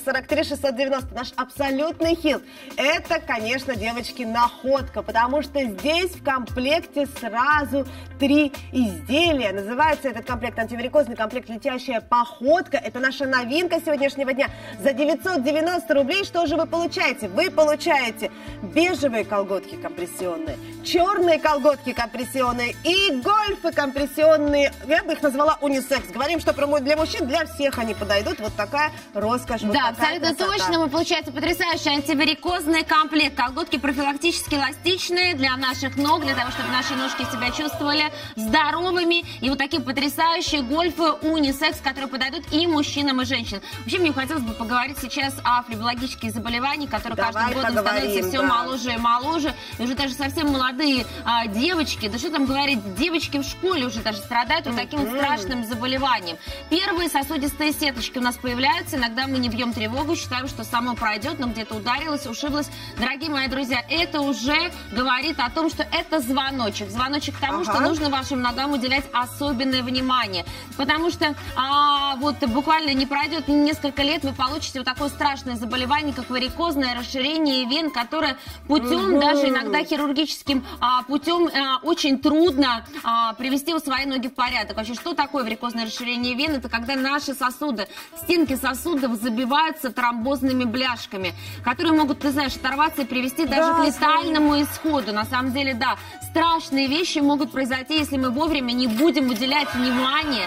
43 690, наш абсолютный хит. Это, конечно, девочки, находка, потому что здесь в комплекте сразу 3 изделия. Называется этот комплект антиварикозный комплект «Летящая походка». Это наша новинка сегодняшнего дня. За 990 рублей что же вы получаете? Вы получаете бежевые колготки компрессионные, черные колготки компрессионные и гольфы компрессионные. Я бы их назвала унисекс. Говорим, что для мужчин, для всех они подойдут. Вот такая роскошь. Да, вот абсолютно точно. Мы получается потрясающий антиварикозный комплект. Колготки профилактически эластичные для наших ног, для того, чтобы наши ножки себя чувствовали здоровыми. И вот такие потрясающие гольфы унисекс, которые подойдут и мужчинам, и женщинам. Вообще, мне хотелось бы поговорить сейчас о флебологических заболеваниях, которые каждым годом становятся все моложе и моложе. И уже даже совсем молодые девочки, да что там говорить, девочки в школе уже даже страдают вот таким вот страшным заболеванием. Первые сосудистые сеточки у нас появляются. Иногда мы не бьем тревогу, считаем, что само пройдет, но где-то ударилось, ушиблось. Дорогие мои друзья, это уже говорит о том, что это звоночек. Звоночек к тому, что нужно вашим ногам уделять особенное внимание. Потому что вот буквально не пройдет несколько лет, вы получите вот такое страшное заболевание, как варикозное расширение вен, которое путем, даже иногда хирургическим путем, очень трудно привести у свои ноги в порядок. Вообще, что такое варикозное расширение вен? Это когда наши сосуды, стенки сосудов забиваются тромбозными бляшками, которые могут, ты знаешь, оторваться и привести даже к летальному исходу. На самом деле, да, страшные вещи могут произойти, если мы вовремя не будем уделять внимание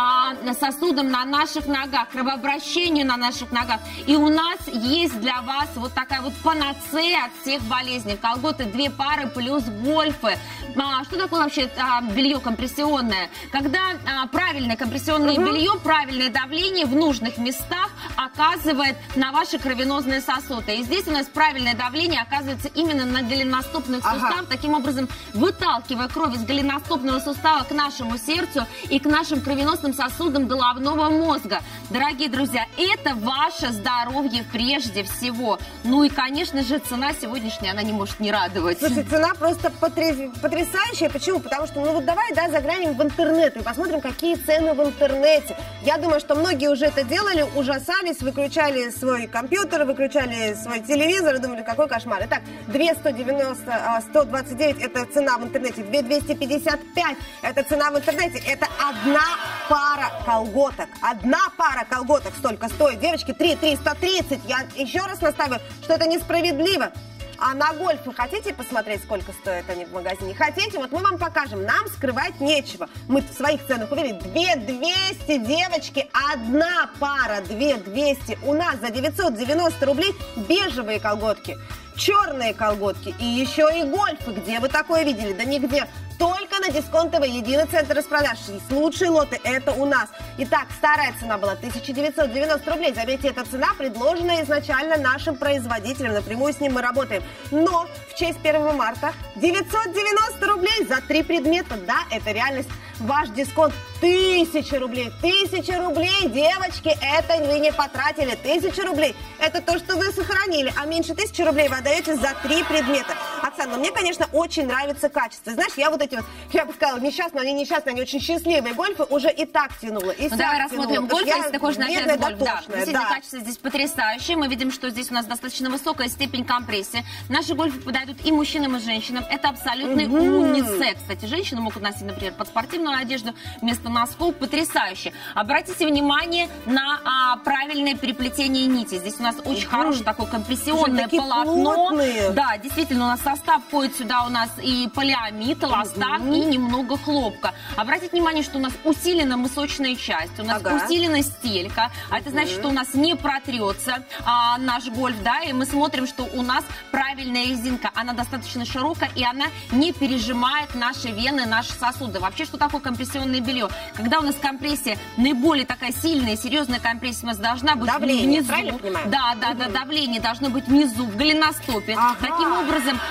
сосудам на наших ногах, кровообращению на наших ногах. И у нас есть для вас вот такая вот панацея от всех болезней. Колготы 2 пары плюс гольфы. Что такое вообще белье компрессионное? Когда правильное компрессионное белье, правильное давление в нужных местах оказывает на ваши кровеносные сосуды. И здесь у нас правильное давление оказывается именно на голеностопных суставах, таким образом выталкивая кровь из голеностопного сустава к нашему сердцу и к нашим кровеносным сосудам головного мозга. Дорогие друзья, это ваше здоровье прежде всего. Ну и, конечно же, цена сегодняшняя, она не может не радовать. Слушай, цена просто потрясающая. Почему? Потому что, ну вот давай, да, заглянем в интернет и посмотрим, какие цены в интернете. Я думаю, что многие уже это делали, ужасались, выключали свой компьютер, выключали свой телевизор и думали, какой кошмар. Итак, 2 129 это цена в интернете, 2 255 это цена в интернете. Это одна пара колготок. Одна пара колготок столько стоит. Девочки, 3 330. Я еще раз настаиваю, что это несправедливо. А на гольф вы хотите посмотреть, сколько стоят они в магазине? Хотите? Вот мы вам покажем. Нам скрывать нечего. Мы в своих ценах увидели 2200, девочки. Одна пара 2200. У нас за 990 рублей бежевые колготки, черные колготки и еще и гольфы. Где вы такое видели? Да нигде. Только на Дисконт ТВ, единый центр распродаж. Лучшие лоты это у нас. Итак, старая цена была 1990 рублей. Заметьте, эта цена предложена изначально нашим производителям. Напрямую с ним мы работаем. Но в честь 1 марта 990 рублей за 3 предмета. Да, это реальность. Ваш дисконт 1000 рублей. 1000 рублей, девочки, это вы не потратили. 1000 рублей. Это то, что вы сохранили. А меньше 1000 рублей вы отдаете за 3 предмета. Оксана, мне, конечно, очень нравится качество. Знаешь, я вот эти вот, я бы сказала, несчастные, они очень счастливые гольфы уже и так тянула. И давай рассмотрим гольф, если ты хочешь начать с гольфа. Да, действительно, да. Качество здесь потрясающее. Мы видим, что здесь у нас достаточно высокая степень компрессии. Наши гольфы подойдут и мужчинам, и женщинам. Это абсолютный унисекс. Кстати, женщины могут носить, например, под спортивную одежду вместо носков. Потрясающе. Обратите внимание на правильное переплетение нити. Здесь у нас очень хорошее такое компрессионное полотно. Плотные. Да, действительно, у нас состав входит сюда, у нас и полиамид, эластан, и немного хлопка. Обратите внимание, что у нас усилена мысочная часть, у нас усилена стелька, а это значит, что у нас не протрется наш гольф, да, и мы смотрим, что у нас правильная резинка, она достаточно широкая, и она не пережимает наши вены, наши сосуды. Вообще, что такое компрессионное белье? Когда у нас компрессия, наиболее такая сильная, серьезная компрессия у нас должна быть давление, внизу. Правильно понимаю? Да, давление должно быть внизу, в голеностопе. Таким образом,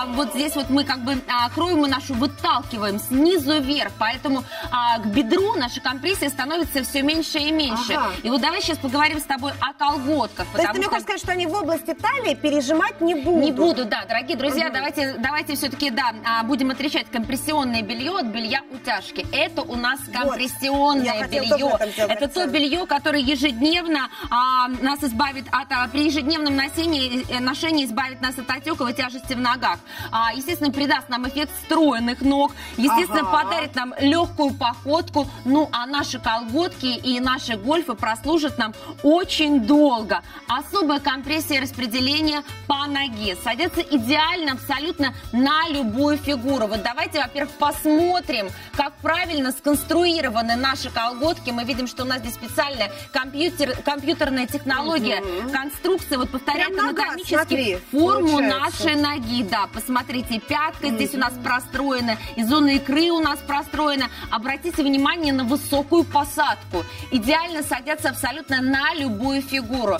вот здесь вот мы как бы кровь мы нашу выталкиваем снизу вверх, поэтому к бедру наша компрессия становится все меньше и меньше. Ага. И вот давай сейчас поговорим с тобой о колготках. То есть ты мне хочешь сказать, что они в области талии пережимать не будут? Не буду, да, дорогие друзья, давайте все-таки, да, будем отличать компрессионное белье от белья утяжки. Это у нас компрессионное белье. Это то белье, которое ежедневно нас избавит от, при ежедневном ношении избавит нас от отеков и тяжести в ногах. Естественно, придаст нам эффект стройных ног, естественно, подарит нам легкую походку, ну, а наши колготки и наши гольфы прослужат нам очень долго. Особая компрессия распределения по ноге. Садятся идеально абсолютно на любую фигуру. Вот давайте, во-первых, посмотрим, как правильно сконструированы наши колготки. Мы видим, что у нас здесь специальная компьютерная технология, конструкция, вот повторяет анатомически форму нашей ноги. Да, посмотрите, пятка здесь у нас простроена, и зона икры у нас простроена. Обратите внимание на высокую посадку. Идеально садятся абсолютно на любую фигуру.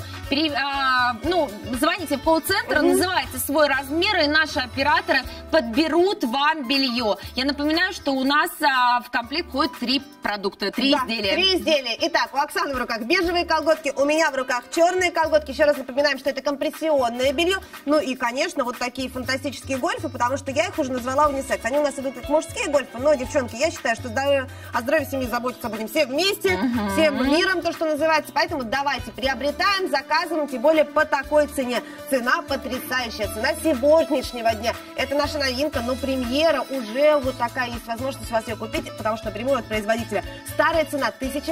Звоните в колл-центр, называйте свой размер, и наши операторы подберут вам белье. Я напоминаю, что у нас в комплект входит 3 продукта, 3 изделия. 3 изделия. Итак, у Оксаны в руках бежевые колготки, у меня в руках черные колготки. Еще раз напоминаем, что это компрессионное белье. Ну и, конечно, вот такие фантастические гольфы, потому что я их уже назвала унисекс. Они у нас идут как мужские гольфы, но, девчонки, я считаю, что о здоровье семьи заботиться будем все вместе, всем миром, то, что называется. Поэтому давайте приобретаем, заказываем, тем более по такой цене. Цена потрясающая, цена сегодняшнего дня. Это наша новинка, но премьера уже вот такая, есть возможность у вас ее купить, потому что напрямую от производителя. Старая цена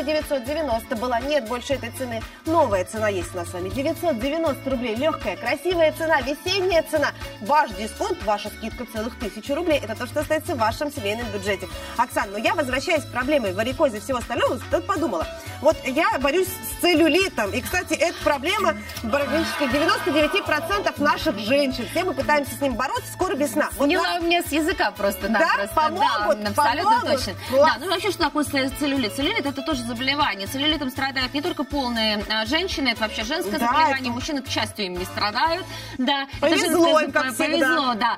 1990 была, нет больше этой цены. Новая цена есть у нас с вами 990 рублей. Легкая, красивая цена, весенняя цена. Ваш дисконт, ваша скидка целых 1000 рублей. Это то, что остается в вашем семейном бюджете. Оксана, но я, возвращаясь к проблеме варикоза и всего остального, тут подумала. Вот я борюсь с целлюлитом. И, кстати, эта проблема практически 99% наших женщин. Все мы пытаемся с ним бороться. Скоро весна. Вот у меня с языка просто-напросто. Да, помогут, да, абсолютно помогут. точно. Класс. Да, ну вообще, что такое целлюлит? Целлюлит — это тоже заболевание. Целлюлитом страдают не только полные женщины, это вообще женское заболевание. Мужчины, к счастью, им не страдают. Да, повезло им, как повезло, да.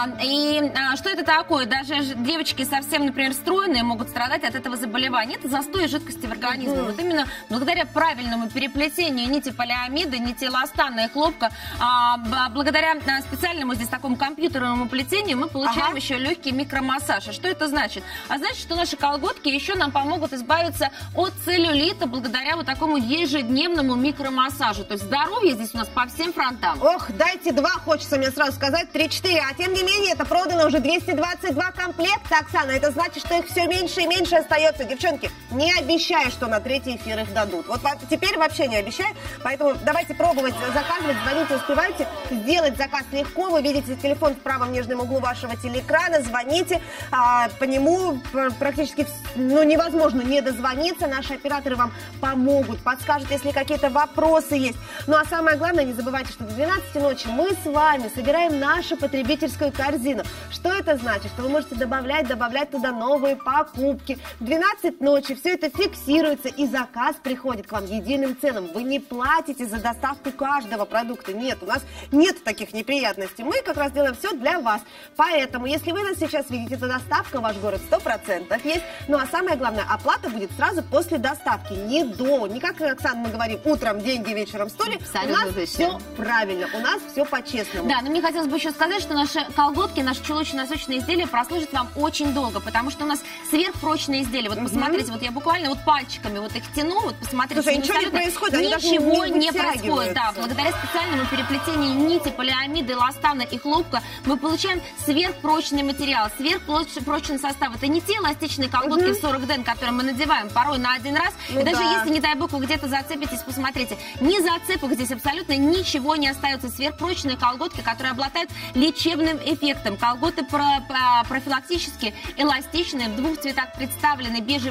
И что это такое? Даже девочки совсем, например, стройные могут страдать от этого заболевания. Это застой жидкости в организме. Вот именно благодаря правильному переплетению нити полиамида, нити эластана и хлопка, благодаря специальному здесь такому компьютерному плетению мы получаем еще легкий микромассаж. А что это значит? А значит, что наши колготки еще нам помогут избавиться от целлюлита благодаря вот такому ежедневному микромассажу. То есть здоровье здесь у нас по всем фронтам. Ох, дайте 2, хочется мне сразу сказать, 3-4. А тем не менее, это продано уже 222 комплекта, Оксана. Это значит, что их все меньше и меньше остается. Девчонки, не обещаю, что на 3-й эфир их дадут. Вот теперь вообще не обещаю. Поэтому давайте пробовать заказывать, звоните, успевайте. Сделать заказ легко. Вы видите телефон в правом нижнем углу вашего телеэкрана. Звоните. По нему практически невозможно не дозвониться. Наши операторы вам помогут, подскажут, если какие-то вопросы есть. Ну а самое главное, не забывайте, что до 12 ночи мы с вами собираем нашу потребительскую корзину. Что это значит? Что вы можете добавлять туда новые покупки. В 12 ночи все это фиксируется, и заказ приходит к вам единым ценам. Вы не платите за доставку каждого продукта. Нет, у нас нет таких неприятностей. Мы как раз делаем все для вас. Поэтому, если вы нас сейчас видите, то доставка в ваш город 100% есть. Ну а самое главное, оплата будет сразу после доставки. Не как, Оксана, мы говорим, утром деньги, вечером столи. У нас все правильно, у нас все по-честному. Да, но мне хотелось бы еще сказать, что наши колготки, наши чулочно-носочные изделия прослужат вам очень долго, потому что у нас сверхпрочные изделия. Вот посмотрите, вот я буквально вот пальчиками вот их тяну, вот посмотрите. Слушай, ничего не происходит, ничего не происходит. Да, благодаря специальному переплетению нити, полиамида, эластана и хлопка мы получаем сверхпрочный материал, сверхпрочный состав. Это не те эластичные колготки в 40 ден, которые мы надеваем порой на один раз. И даже если, не дай бог, вы где-то зацепитесь, посмотрите, ни зацепок здесь абсолютно ничего не остается. Сверхпрочные колготки, которые обладают лечебным эффектом. Колготы профилактически эластичные, в 2 цветах представлены: бежевый цвет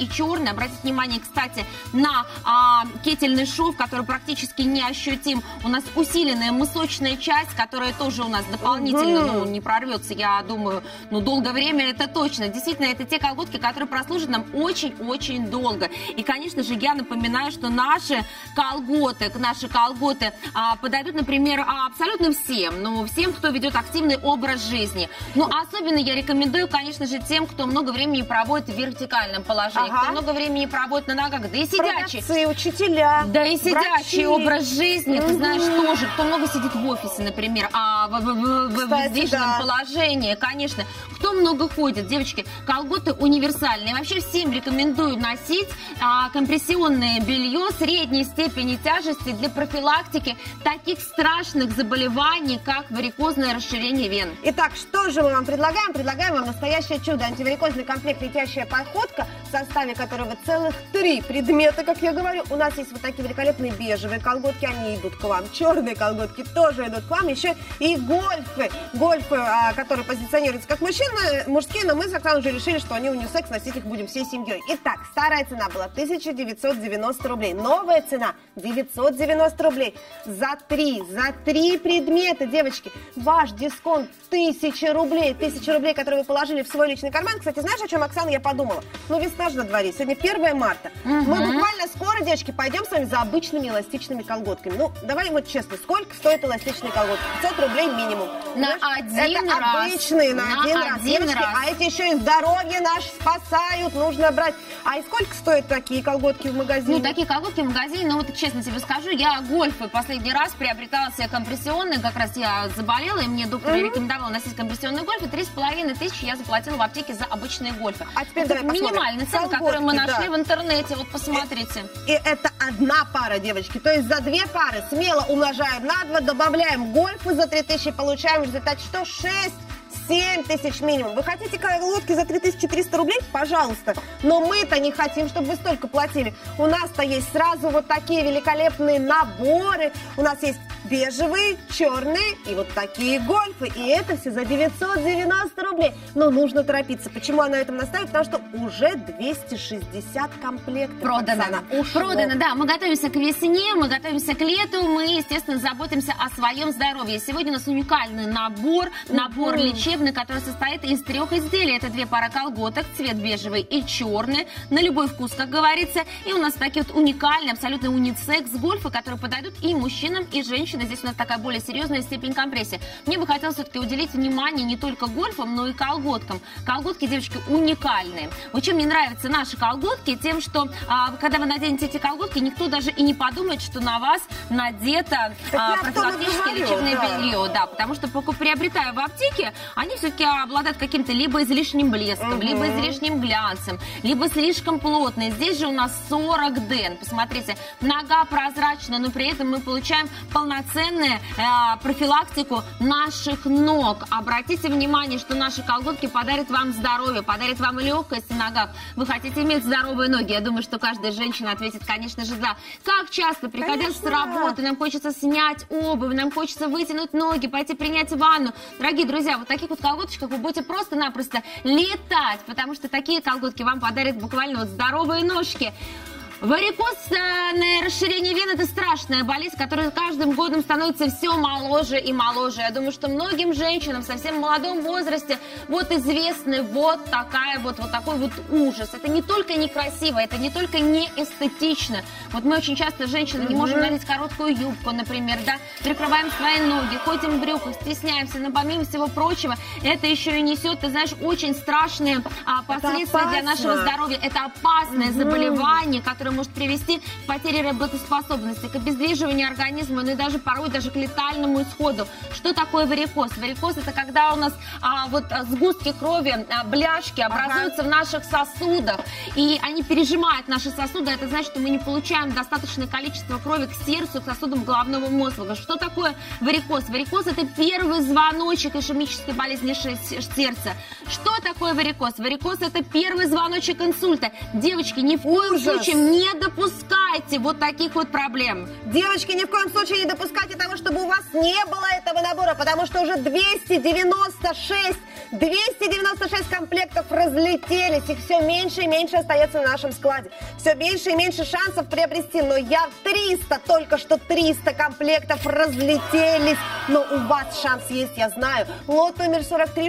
и черный. Обратите внимание, кстати, на кетельный шов, который практически неощутим. У нас усиленная мысочная часть, которая тоже у нас дополнительно, не прорвется, я думаю, долгое время, это точно. Действительно, это те колготки, которые прослужат нам очень-очень долго. И, конечно же, я напоминаю, что наши колготы подойдут, например, абсолютно всем. Всем, кто ведет активный образ жизни. Особенно я рекомендую, конечно же, тем, кто много времени проводит в вертикальном положении, кто много времени проводит на ногах, да и сидячий. Продавцы, учителя, да и сидячий врачи. Образ жизни, ты знаешь, тоже, кто много сидит в офисе, например, в воздвиженном положении, конечно. Кто много ходит, девочки, колготы универсальные. Вообще всем рекомендую носить компрессионное белье средней степени тяжести для профилактики таких страшных заболеваний, как варикозное расширение вен. Итак, что же мы вам предлагаем? Предлагаем вам настоящее чудо. Антиварикозный комплект «Летящая походка», в составе которого целых 3 предмета, как я говорю. У нас есть вот такие великолепные бежевые колготки, они идут к вам. Черные колготки тоже идут к вам. Еще и гольфы. Гольфы, которые позиционируются как мужские, но мы с Оксаной уже решили, что они унисекс, носить их будем всей семьей. Итак, старая цена была 1990 рублей. Новая цена 990 рублей. За 3 предмета, девочки, ваш дисконт 1000 рублей. 1000 рублей, которые вы положили в свой личный карман. Кстати, знаешь, о чем, Оксана, я подумала? Весна же на дворе. Сегодня 1 марта. Мы буквально скоро, девочки, пойдем с вами за обычными эластичными колготками. Давай вот честно, сколько стоят эластичные колготки? 500 рублей минимум. На один это раз. Обычные, на один раз. Девочки, а эти еще и здоровье наше спасают, нужно брать. А и сколько стоят такие колготки в магазине? Такие колготки в магазине, честно тебе скажу, я гольфы последний раз приобретала себе компрессионные, как раз я заболела, и мне доктор рекомендовал носить компрессионные гольфы. 3500 я заплатила в аптеке за обычные гольфы. А теперь давай посмотрим. Минимальная цена, которую мы нашли в интернете, вот посмотрите. И это одна пара, девочки, то есть за 2 пары смело умножаем на 2, добавляем гольфы за 3000, получаем в результате что? 6-7 тысяч минимум. Вы хотите колготки за 3300 рублей? Пожалуйста. Но мы-то не хотим, чтобы вы столько платили. У нас-то есть сразу вот такие великолепные наборы. У нас есть бежевые, черные и вот такие гольфы. И это все за 990 рублей. Но нужно торопиться. Почему она на этом настаивает? Потому что уже 260 комплектов. Продано, да. Мы готовимся к весне, мы готовимся к лету. Мы, естественно, заботимся о своем здоровье. Сегодня у нас уникальный набор лечебный, который состоит из 3 изделий. Это 2 пары колготок, цвет бежевый и черный, на любой вкус, как говорится. И у нас такие вот уникальные, абсолютно унисекс гольфы, которые подойдут и мужчинам, и женщинам. Здесь у нас такая более серьезная степень компрессии. Мне бы хотелось все-таки уделить внимание не только гольфам, но и колготкам. Колготки, девочки, уникальные. Вот чем мне нравятся наши колготки, тем, что когда вы наденете эти колготки, никто даже и не подумает, что на вас надето профилактическое лечебное белье. Да, потому что приобретая в аптеке, они все-таки обладают каким-то либо излишним блеском, либо излишним глянцем, либо слишком плотные. Здесь же у нас 40 ден. Посмотрите, нога прозрачная, но при этом мы получаем полноценную профилактику наших ног. Обратите внимание, что наши колготки подарят вам здоровье, подарят вам легкость в ногах. Вы хотите иметь здоровые ноги? Я думаю, что каждая женщина ответит, конечно же, да. Как часто, приходя с работы, нам хочется снять обувь, нам хочется вытянуть ноги, пойти принять ванну. Дорогие друзья, вот таких вот колготочках вы будете просто-напросто летать, потому что такие колготки вам подарят буквально вот здоровые ножки. Варикозное расширение вен – это страшная болезнь, которая каждым годом становится все моложе и моложе. Я думаю, что многим женщинам в совсем молодом возрасте вот известны вот такой вот ужас. Это не только некрасиво, это не только не эстетично. Вот мы очень часто, женщины, не можем надеть короткую юбку, например, да, прикрываем свои ноги, ходим в брюках, стесняемся, но помимо всего прочего, это еще и несет, ты знаешь, очень страшные последствия для нашего здоровья. Это опасное заболевание, которое может привести к потере работоспособности, к обездвиживанию организма, но и даже порой даже к летальному исходу. Что такое варикоз? Варикоз – это когда у нас сгустки крови, бляшки образуются в наших сосудах, и они пережимают наши сосуды. Это значит, что мы не получаем достаточное количество крови к сердцу, к сосудам головного мозга. Что такое варикоз? Варикоз – это первый звоночек ишемической болезни сердца. Что такое варикоз? Варикоз – это первый звоночек инсульта. Девочки, ни в коем случае не допускайте вот таких вот проблем. Девочки, ни в коем случае не допускайте того, чтобы у вас не было этого набора, потому что уже 296 296 комплектов разлетелись, их все меньше и меньше остается на нашем складе. Все меньше и меньше шансов приобрести, но 300, только что 300 комплектов разлетелись. Но у вас шанс есть, я знаю. Лот номер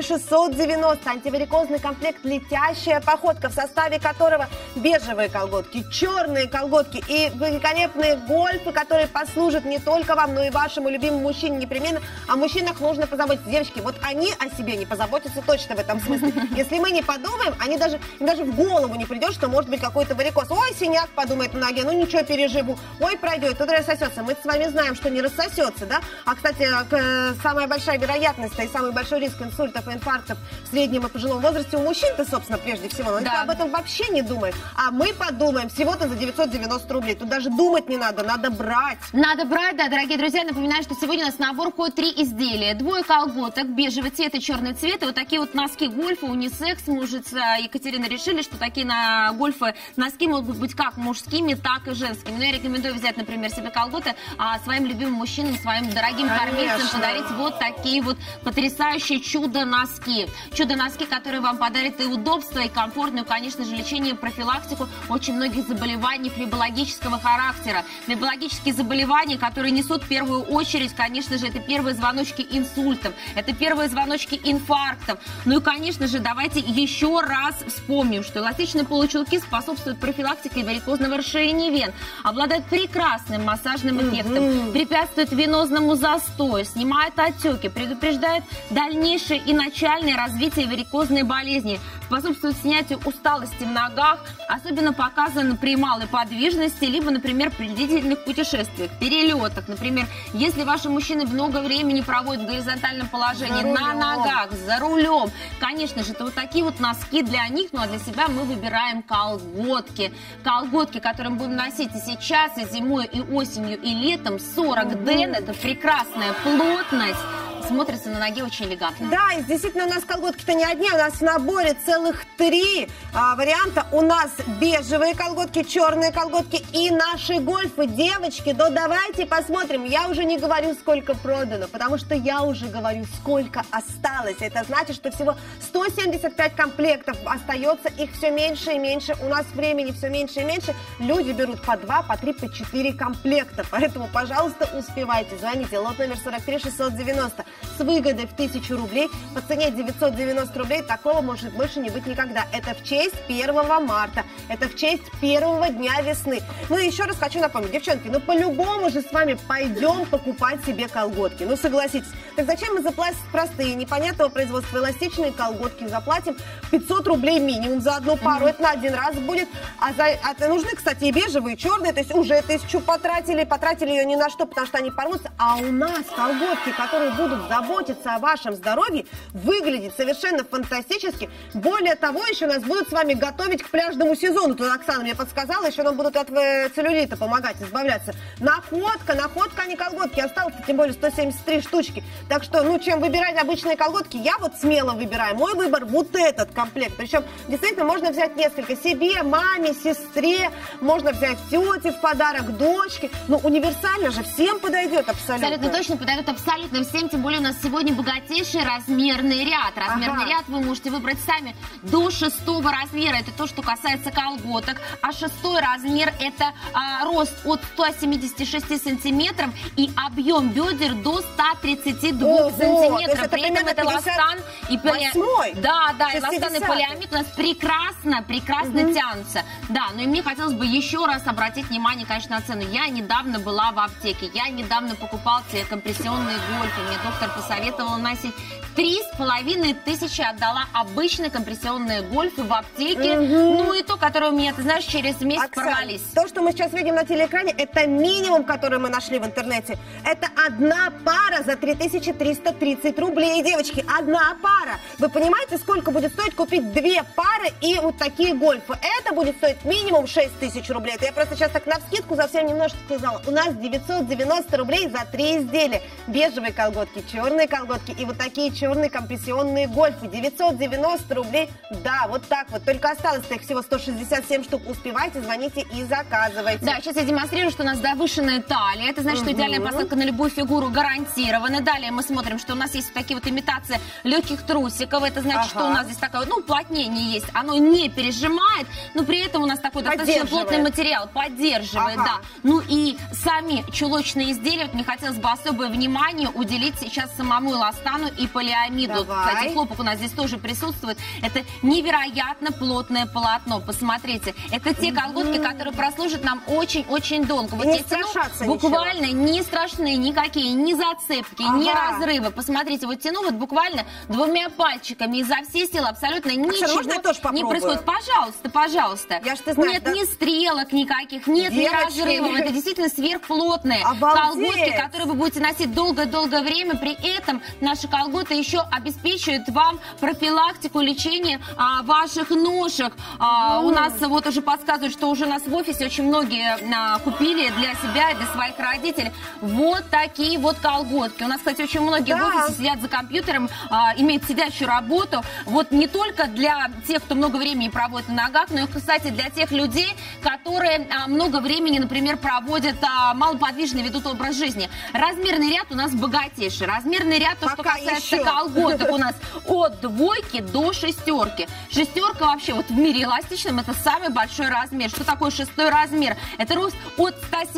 43690, антиварикозный комплект «Летящая походка», в составе которого бежевые колготки, черные колготки и великолепные гольфы, которые послужат не только вам, но и вашему любимому мужчине непременно. О мужчинах нужно позаботиться. Девочки, вот они о себе не позаботятся точно в этом смысле. Если мы не подумаем, им даже в голову не придет, что может быть какой-то варикоз. Ой, синяк, подумает на ноге, ну ничего, переживу. Ой, пройдет, тут рассосется. Мы с вами знаем, что не рассосется, да? А, кстати, самая большая вероятность и самый большой риск инсультов и инфарктов в среднем и пожилом возрасте у мужчин-то, собственно, прежде всего. Но никто об этом вообще не думает. А мы подумаем всего-то за 990 рублей. Тут даже думать не надо, надо брать. Надо брать, да, дорогие друзья. Напоминаю, что сегодня у нас набор входит 3 изделия. 2 колготок, бежевый цвет и черный цвет. И вот такие вот носки гольфа, унисекс. Мы уже с Екатериной решили, что такие гольфы носки могут быть как мужскими, так и женскими. Но я рекомендую взять, например, себе колготы, а своим любимым мужчинам, своим дорогим кормильцам подарить вот такие вот потрясающие чудо-носки. Чудо-носки, которые вам подарят и удобство, и комфортную, конечно же, лечение, профилактику очень многих заболеваний флебологического характера. Флебологические заболевания, которые несут в первую очередь, конечно же, это первые звоночки инсультов, это первые звоночки инфарктов. Ну и, конечно же, давайте еще раз вспомним, что эластичные получелки способствуют профилактике варикозного расширения вен, обладают прекрасным массажным эффектом, препятствуют венозному застою, снимают отеки, предупреждают дальнейшее и начальное развитие варикозной болезни, способствуют снятию усталости в ногах, особенно показано при малой подвижности, либо, например, при длительных путешествиях, перелетах. Например, если ваши мужчины много времени проводят в горизонтальном положении, на ногах, за рулем, конечно же, это вот такие вот носки для них, ну а для себя мы выбираем колготки. Колготки, которые мы будем носить и сейчас, и зимой, и осенью, и летом. 40 ден, это прекрасная плотность. Смотрится на ноге очень элегантно. Да, и действительно у нас колготки-то не одни, у нас в наборе целых 3 варианта. У нас бежевые колготки, черные колготки и наши гольфы. Девочки, да давайте посмотрим. Я уже не говорю, сколько продано, потому что я уже говорю, сколько осталось. Это значит, что всего 175 комплектов остается, их все меньше и меньше. У нас времени все меньше и меньше. Люди берут по 2, по 3, по 4 комплекта. Поэтому, пожалуйста, успевайте. Звоните. Лот номер 43690. С выгодой в 1000 рублей по цене 990 рублей. Такого может больше не быть никогда. Это в честь 1 марта. Это в честь первого дня весны. Ну и еще раз хочу напомнить, девчонки, ну по-любому же с вами пойдем покупать себе колготки. Ну согласитесь. Так зачем мы заплатим простые, непонятного производства эластичные колготки? Заплатим 500 рублей минимум за одну пару. Это на один раз будет. А нужны, кстати, и бежевые, и черные. То есть уже 1000 потратили. Потратили ее ни на что, потому что они порвутся. А у нас колготки, которые будут заботиться о вашем здоровье, выглядит совершенно фантастически. Более того, еще нас будут с вами готовить к пляжному сезону. Тут Оксана мне подсказала, еще нам будут от целлюлита помогать избавляться. Находка, а не колготки. Осталось, тем более, 173 штучки. Так что, ну, чем выбирать обычные колготки, я вот смело выбираю. Мой выбор вот этот комплект. Причем, действительно, можно взять несколько себе, маме, сестре, можно взять тете в подарок, дочке. Ну, универсально же, всем подойдет абсолютно. Абсолютно точно подойдет абсолютно всем, тем более у нас сегодня богатейший размерный ряд. Размерный ряд вы можете выбрать сами до 6-го размера. Это то, что касается колготок. А 6-й размер это рост от 176 сантиметров и объем бедер до 132 сантиметров. При этом это эластан и полиамид. Да, эластан и полиамид у нас прекрасно тянутся. Да, но и мне хотелось бы еще раз обратить внимание, конечно, на цену. Я недавно была в аптеке, я недавно покупала себе компрессионные гольфы. Мне доктор посоветовал носить 3500 отдала обычные компрессионные гольфы в аптеке. Ну и то, которое у меня, ты знаешь, через месяц порвались. То, что мы сейчас видим на телеэкране, это минимум, который мы нашли в интернете. Это одна пара за 3330 рублей, девочки. Одна пара. Вы понимаете, сколько будет стоить купить 2 пары и вот такие гольфы? Это будет стоить минимум 6000 рублей. Это я просто сейчас так навскидку совсем немножко сказала. У нас 990 рублей за 3 изделия. Бежевые колготки, черные черные колготки и вот такие черные компрессионные гольфы. 990 рублей. Да, вот так вот. Только осталось-то их всего 167 штук. Успевайте, звоните и заказывайте. Да, сейчас я демонстрирую, что у нас завышенная талия. Это значит, что идеальная посадка на любую фигуру гарантирована. Далее мы смотрим, что у нас есть вот такие вот имитации легких трусиков. Это значит, что у нас здесь такое, ну, уплотнение есть. Оно не пережимает, но при этом у нас такой достаточно плотный материал. Поддерживает, да. Ну и сами чулочные изделия, вот мне хотелось бы особое внимание уделить сейчас самому эластану и полиамиду. Кстати, хлопок у нас здесь тоже присутствует. Это невероятно плотное полотно. Посмотрите, это те колготки, которые прослужат нам очень-очень долго. Вот не страшатся буквально не страшны никакие, ни зацепки, ни разрывы. Посмотрите, вот тяну вот буквально двумя пальчиками изо всей силы, абсолютно ничего не происходит. Пожалуйста, пожалуйста. Я ж, ты знаешь, нет ни стрелок никаких, нет ни разрывов. Это действительно сверхплотные колготки, которые вы будете носить долгое-долгое время. При этом наши колготы еще обеспечивают вам профилактику, лечение ваших ножек. У нас вот уже подсказывают, что уже у нас в офисе очень многие купили для себя и для своих родителей вот такие вот колготки. У нас, кстати, очень многие в офисе сидят за компьютером, имеют сидящую работу. Вот не только для тех, кто много времени проводит на ногах, но и, кстати, для тех людей, которые много времени, например, проводят малоподвижно, ведут образ жизни. Размерный ряд у нас богатейший. Размерный ряд, то, что касается колготок, у нас от 2 до 6. Шестерка вообще вот в мире эластичном это самый большой размер. Что такое 6-й размер? Это рост от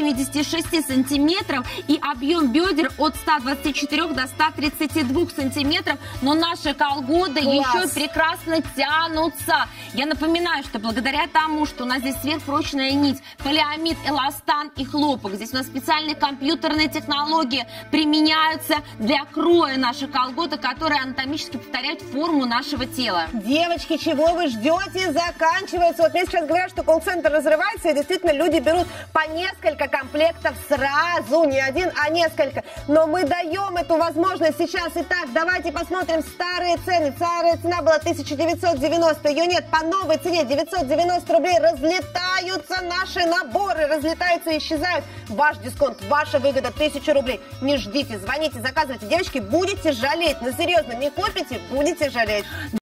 176 сантиметров и объем бедер от 124 до 132 сантиметров. Но наши колготы еще прекрасно тянутся. Я напоминаю, что благодаря тому, что у нас здесь сверхпрочная нить, полиамид, эластан и хлопок, здесь у нас специальные компьютерные технологии применяются для кроя наших колготок, которые анатомически повторяют форму нашего тела. Девочки, чего вы ждете? Заканчивается. Вот мне сейчас говорят, что колл-центр разрывается, и действительно люди берут по несколько комплектов сразу. Не один, а несколько. Но мы даем эту возможность сейчас. Итак, давайте посмотрим старые цены. Старая цена была 1990. Ее нет. По новой цене 990 рублей. Разлетаются наши наборы. Разлетаются и исчезают. Ваш дисконт, ваша выгода 1000 рублей. Не ждите, звоните, заказывайте. Девочки, будете жалеть. Ну, серьезно, не купите, будете жалеть.